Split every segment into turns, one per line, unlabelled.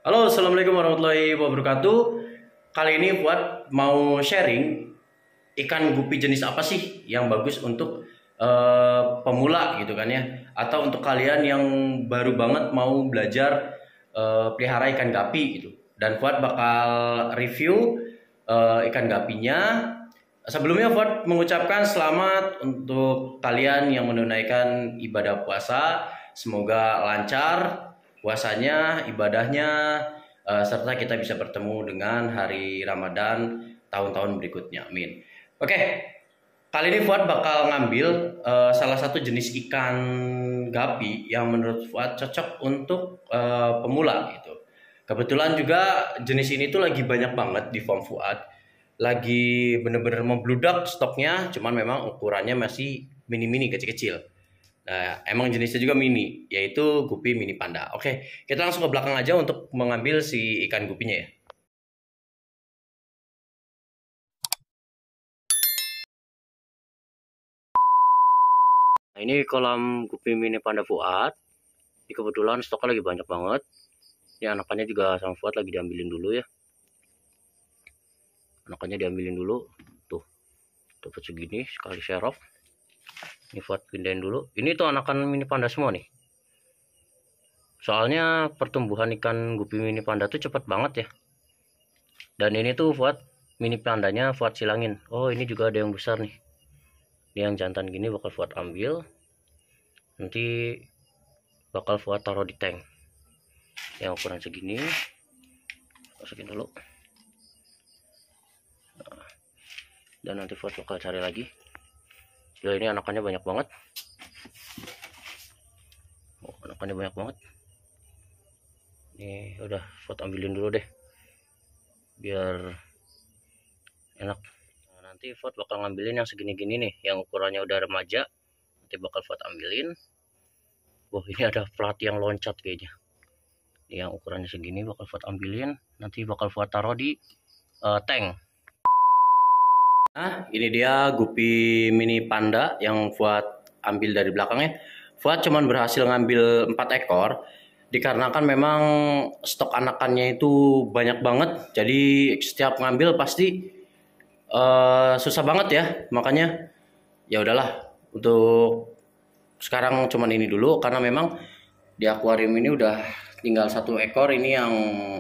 Halo, assalamualaikum warahmatullahi wabarakatuh. Kali ini buat mau sharing ikan gupi jenis apa sih yang bagus untuk pemula gitu kan ya, atau untuk kalian yang baru banget mau belajar pelihara ikan gapi gitu. Dan Fuad bakal review ikan gapinya. Sebelumnya Fuad mengucapkan selamat untuk kalian yang menunaikan ibadah puasa. Semoga lancar puasanya, ibadahnya, serta kita bisa bertemu dengan hari Ramadan tahun-tahun berikutnya. Amin. Oke, kali ini Fuad bakal ngambil salah satu jenis ikan gapi yang menurut Fuad cocok untuk pemula gitu. Kebetulan juga jenis ini tuh lagi banyak banget di farm Fuad. Lagi bener-bener membludak stoknya, cuman memang ukurannya masih mini-mini kecil-kecil. Nah, emang jenisnya juga mini, yaitu gupi mini panda. Oke, kita langsung ke belakang aja untuk mengambil si ikan gupinya ya. Nah, ini kolam gupi mini panda Fuad. Ini kebetulan stoknya lagi banyak banget. Ini anakannya juga sama Fuad lagi diambilin dulu ya. Anakannya diambilin dulu. Tuh, dapat segini sekali serok. Ini Fuad pindahin dulu. Ini tuh anakan mini panda semua nih. Soalnya pertumbuhan ikan gupi mini panda tuh cepat banget ya. Dan ini tuh Fuad mini pandanya Fuad silangin. Oh, ini juga ada yang besar nih. Ini yang jantan gini bakal Fuad ambil. Nanti bakal Fuad taruh di tank. Yang ukuran segini. Masukin dulu. Nah, dan nanti Fuad bakal cari lagi. Ya, ini anakannya banyak banget. Oh, anakannya banyak banget. Ini udah Fuad ambilin dulu deh. Biar enak. Nah, nanti Fuad bakal ngambilin yang segini-gini nih, yang ukurannya udah remaja. Nanti bakal Fuad ambilin. Wah, ini ada plat yang loncat kayaknya. Ini yang ukurannya segini bakal Fuad ambilin. Nanti bakal Fuad taruh di tank. Nah, ini dia gupi mini panda yang Fuad ambil dari belakangnya. Fuad cuman berhasil ngambil 4 ekor. Dikarenakan memang stok anakannya itu banyak banget. Jadi setiap ngambil pasti susah banget ya. Makanya ya udahlah, untuk sekarang cuman ini dulu karena memang di akuarium ini udah tinggal 1 ekor ini yang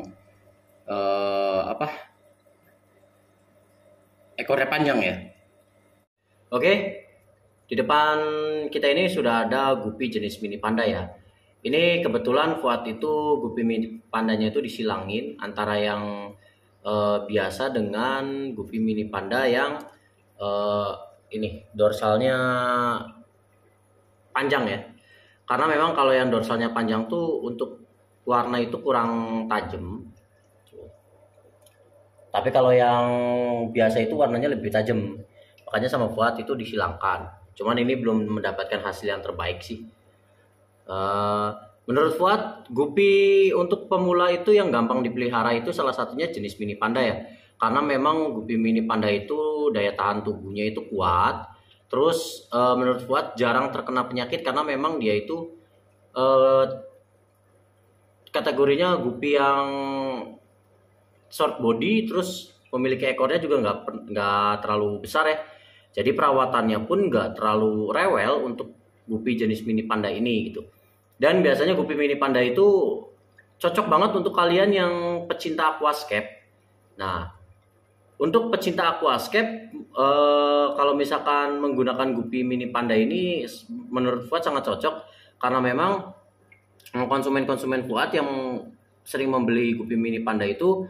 ekornya panjang ya. Oke, di depan kita ini sudah ada gupi jenis mini panda ya. Ini kebetulan Fuad itu gupi mini pandanya itu disilangin antara yang biasa dengan gupi mini panda yang ini dorsalnya panjang ya. Karena memang kalau yang dorsalnya panjang tuh untuk warna itu kurang tajam. Tapi kalau yang biasa itu warnanya lebih tajam. Makanya sama Fuad itu disilangkan. Cuman ini belum mendapatkan hasil yang terbaik sih. Eh, Menurut Fuad, gupi untuk pemula itu yang gampang dipelihara itu salah satunya jenis mini panda ya. Karena memang gupi mini panda itu daya tahan tubuhnya itu kuat. Terus menurut Fuad jarang terkena penyakit karena memang dia itu eh, kategorinya gupi yang short body, terus memiliki ekornya juga nggak terlalu besar ya. Jadi perawatannya pun nggak terlalu rewel untuk gupi jenis mini panda ini gitu. Dan biasanya gupi mini panda itu cocok banget untuk kalian yang pecinta aquascape. Nah, untuk pecinta aquascape, kalau misalkan menggunakan gupi mini panda ini, menurut Fuad sangat cocok karena memang konsumen-konsumen Fuad yang sering membeli gupi mini panda itu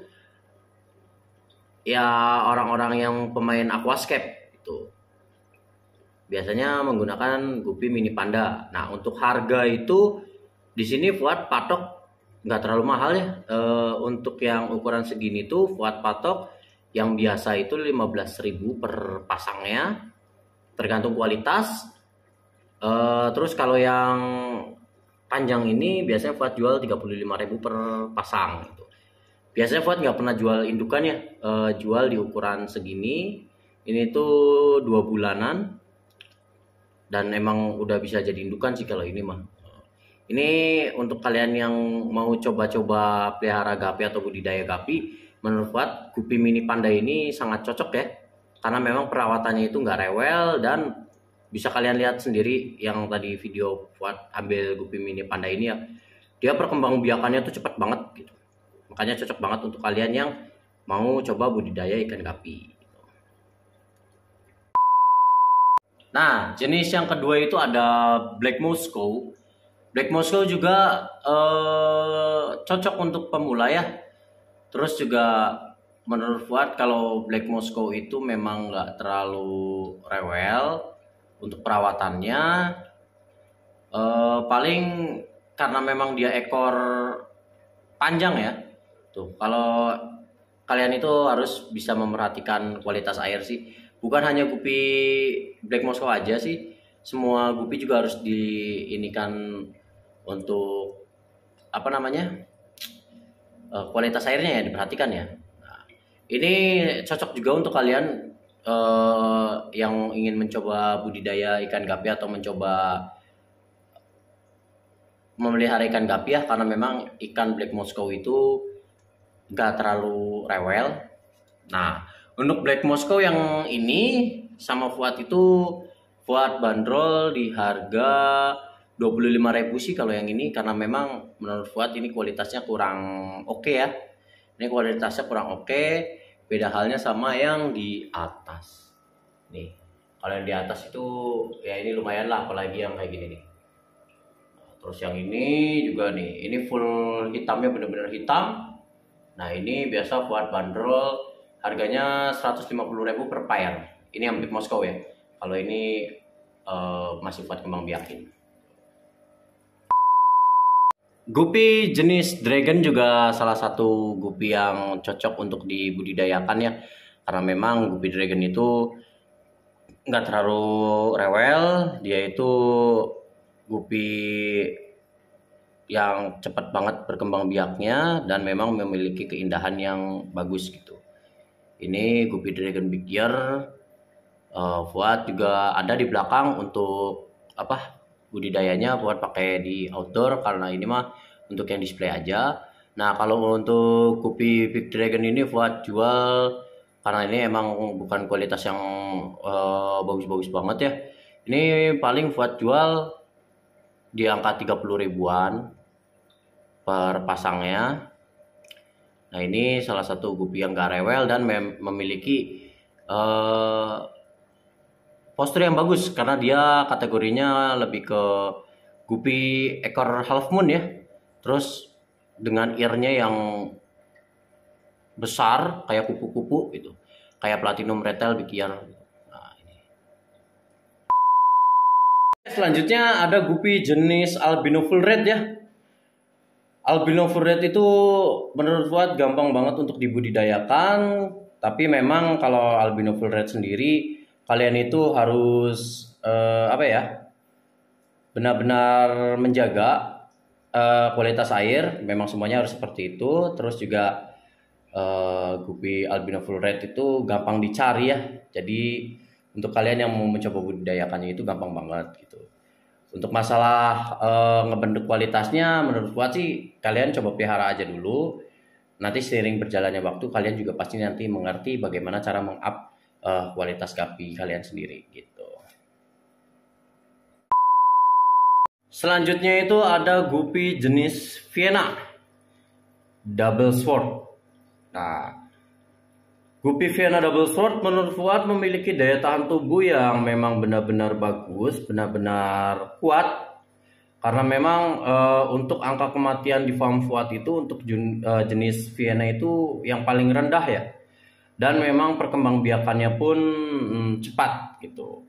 ya orang-orang yang pemain aquascape itu biasanya menggunakan gupi mini panda. Nah, untuk harga itu di sini Fuad patok nggak terlalu mahal ya. Untuk yang ukuran segini tuh Fuad patok yang biasa itu 15.000 per pasangnya, tergantung kualitas. Terus kalau yang panjang ini biasanya Fuad jual 35.000 per pasang gitu. Biasanya Fuad nggak pernah jual indukan ya, jual di ukuran segini. Ini tuh 2 bulanan dan emang udah bisa jadi indukan sih kalau ini mah. Ini untuk kalian yang mau coba-coba pelihara gapi atau budidaya gapi, menurut Fuad Gupi Mini Panda ini sangat cocok ya, karena memang perawatannya itu nggak rewel dan bisa kalian lihat sendiri yang tadi video Fuad ambil Gupi Mini Panda ini ya, dia perkembangbiakannya tuh cepat banget gitu. Makanya cocok banget untuk kalian yang mau coba budidaya ikan gapi. Nah, jenis yang kedua itu ada Black Moscow. Black Moscow juga cocok untuk pemula ya. Terus juga menurut Fuad kalau Black Moscow itu memang nggak terlalu rewel untuk perawatannya. Paling karena memang dia ekor panjang ya. Tuh, kalau kalian itu harus bisa memperhatikan kualitas air sih. Bukan hanya gupi Black Moscow aja sih, semua gupi juga harus diinikan untuk apa namanya, kualitas airnya ya diperhatikan ya. Nah, ini cocok juga untuk kalian yang ingin mencoba budidaya ikan gapi atau mencoba memelihara ikan gapi ya, karena memang ikan Black Moscow itu gak terlalu rewel. Nah, untuk Black Moscow yang ini sama Fuad itu Fuad bandrol di harga 25.000 sih kalau yang ini, karena memang menurut Fuad ini kualitasnya kurang oke ya. Ini kualitasnya kurang oke, beda halnya sama yang di atas. Nih, kalau yang di atas itu ya ini lumayan lah, apalagi yang kayak gini nih. Terus yang ini juga nih, ini full hitamnya bener-bener hitam. Nah ini biasa Fuad bandrol harganya 150.000 per pair. Ini yang Black Moscow ya. Kalau ini masih Fuad kembang biakin. Gupi jenis Dragon juga salah satu gupi yang cocok untuk dibudidayakan ya. Karena memang gupi Dragon itu nggak terlalu rewel. Dia itu gupi yang cepat banget berkembang biaknya dan memang memiliki keindahan yang bagus gitu. Ini Gupi Dragon Big Ear. Fuad juga ada di belakang untuk apa budidayanya, Fuad pakai di outdoor karena ini mah untuk yang display aja. Nah kalau untuk Gupi Big Dragon ini Fuad jual karena ini emang bukan kualitas yang bagus-bagus banget ya. Ini paling Fuad jual di angka 30 ribuan per pasangnya. Nah ini salah satu gupi yang gak rewel dan memiliki postur yang bagus karena dia kategorinya lebih ke gupi ekor half moon ya. Terus dengan earnya yang besar kayak kupu-kupu gitu, kayak platinum red tail big ear. Nah, ini. Selanjutnya ada gupi jenis albino full red ya. Albino full red itu menurut Fuad gampang banget untuk dibudidayakan, tapi memang kalau albino full red sendiri kalian itu harus apa ya, benar-benar menjaga kualitas air. Memang semuanya harus seperti itu. Terus juga gupi albino full red itu gampang dicari ya. Jadi untuk kalian yang mau mencoba budidayakannya itu gampang banget gitu. Untuk masalah ngebentuk kualitasnya menurut Fuad sih kalian coba pelihara aja dulu. Nanti seiring berjalannya waktu kalian juga pasti nanti mengerti bagaimana cara meng-up kualitas gapi kalian sendiri gitu. Selanjutnya itu ada gupi jenis Vienna Double Sword. Nah, gupi Vienna Double Sword menurut Fuad memiliki daya tahan tubuh yang memang benar-benar bagus, benar-benar kuat. Karena memang untuk angka kematian di farm Fuad itu untuk jenis Vienna itu yang paling rendah ya. Dan memang perkembangbiakannya pun cepat gitu.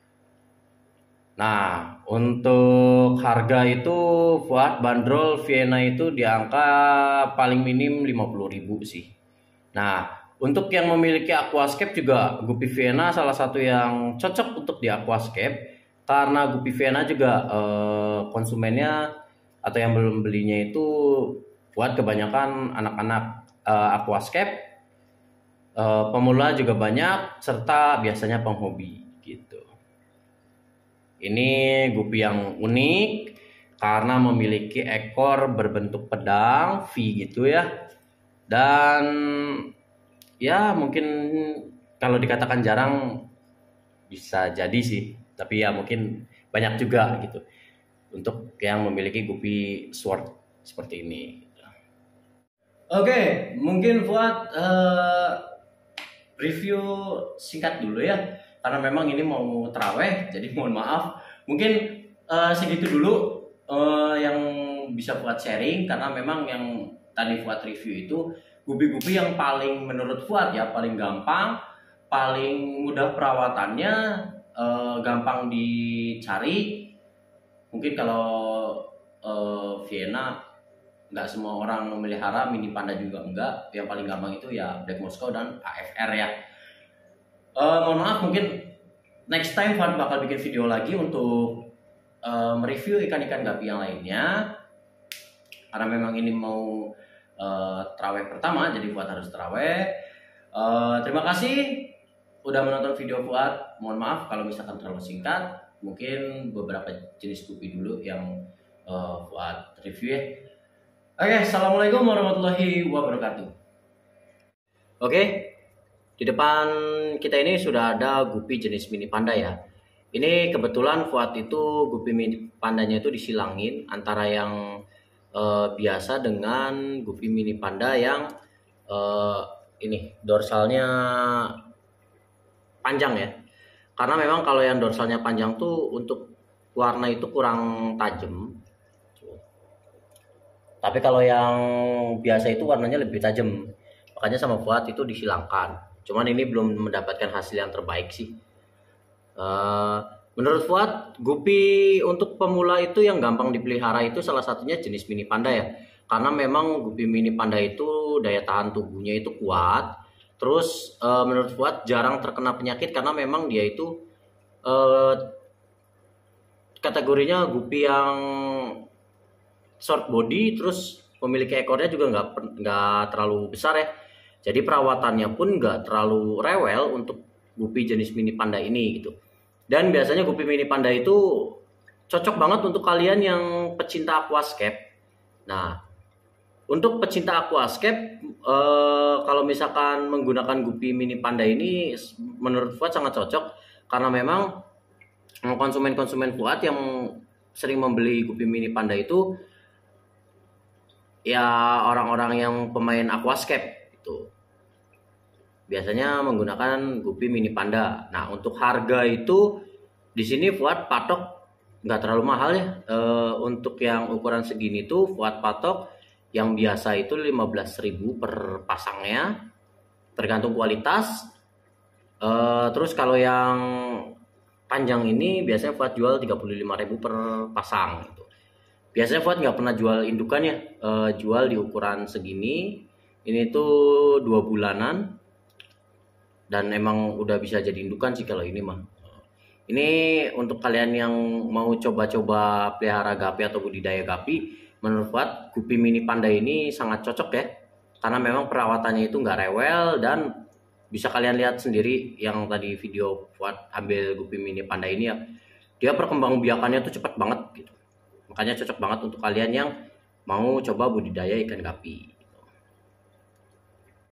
Nah, untuk harga itu Fuad bandrol Vienna itu di angka paling minim 50.000 sih. Nah, untuk yang memiliki aquascape juga gupi Vienna salah satu yang cocok untuk di aquascape. Karena gupi Vienna juga konsumennya atau yang belum belinya itu buat kebanyakan anak-anak aquascape, pemula juga banyak, serta biasanya penghobi gitu. Ini gupi yang unik karena memiliki ekor berbentuk pedang V gitu ya. Dan ya mungkin kalau dikatakan jarang bisa jadi sih, tapi ya mungkin banyak juga gitu untuk yang memiliki gupi sword seperti ini. Oke, mungkin buat review singkat dulu ya, karena memang ini mau terawih, jadi mohon maaf. Mungkin segitu dulu yang bisa buat sharing, karena memang yang tadi buat review itu gupi-gupi yang paling menurut Fuad ya paling gampang, paling mudah perawatannya, gampang dicari. Mungkin kalau Vienna nggak semua orang memelihara, mini panda juga enggak. Yang paling gampang itu ya Black Moscow dan AFR ya. Mohon maaf, mungkin next time Fuad bakal bikin video lagi untuk mereview ikan-ikan gapi yang lainnya. Karena memang ini mau terawih pertama, jadi Fuad harus terawih. Terima kasih udah menonton video Fuad. Mohon maaf kalau misalkan terlalu singkat. Mungkin beberapa jenis gupi dulu yang Fuad review ya. Oke, assalamualaikum warahmatullahi wabarakatuh. Oke, di depan kita ini sudah ada gupi jenis mini panda ya. Ini kebetulan Fuad itu gupi mini pandanya itu disilangin antara yang biasa dengan gupi mini panda yang ini dorsalnya panjang ya. Karena memang kalau yang dorsalnya panjang tuh untuk warna itu kurang tajam. Tapi kalau yang biasa itu warnanya lebih tajam. Makanya sama Fuad itu disilangkan. Cuman ini belum mendapatkan hasil yang terbaik sih. Menurut Fuad, gupi untuk pemula itu yang gampang dipelihara itu salah satunya jenis mini panda ya. Karena memang gupi mini panda itu daya tahan tubuhnya itu kuat. Terus menurut Fuad jarang terkena penyakit karena memang dia itu kategorinya gupi yang short body, terus memiliki ekornya juga nggak terlalu besar ya. Jadi perawatannya pun nggak terlalu rewel untuk gupi jenis mini panda ini gitu. Dan biasanya gupi mini panda itu cocok banget untuk kalian yang pecinta aquascape. Nah, untuk pecinta aquascape, kalau misalkan menggunakan gupi mini panda ini, menurut Fuad sangat cocok karena memang konsumen-konsumen Fuad yang sering membeli gupi mini panda itu ya orang-orang yang pemain aquascape itu biasanya menggunakan gupi mini panda. Nah, untuk harga itu di sini Fuad patok nggak terlalu mahal ya. Untuk yang ukuran segini tuh Fuad patok yang biasa itu 15.000 per pasangnya, tergantung kualitas. Terus kalau yang panjang ini biasanya Fuad jual 35.000 per pasang gitu. Biasanya Fuad nggak pernah jual indukan ya, jual di ukuran segini. Ini tuh 2 bulanan dan emang udah bisa jadi indukan sih kalau ini mah. Ini untuk kalian yang mau coba-coba pelihara gapi atau budidaya gapi, menurut Fuad gupi mini panda ini sangat cocok ya, karena memang perawatannya itu nggak rewel dan bisa kalian lihat sendiri yang tadi video Fuad ambil gupi mini panda ini ya, dia perkembangbiakannya tuh cepat banget gitu. Makanya cocok banget untuk kalian yang mau coba budidaya ikan gapi.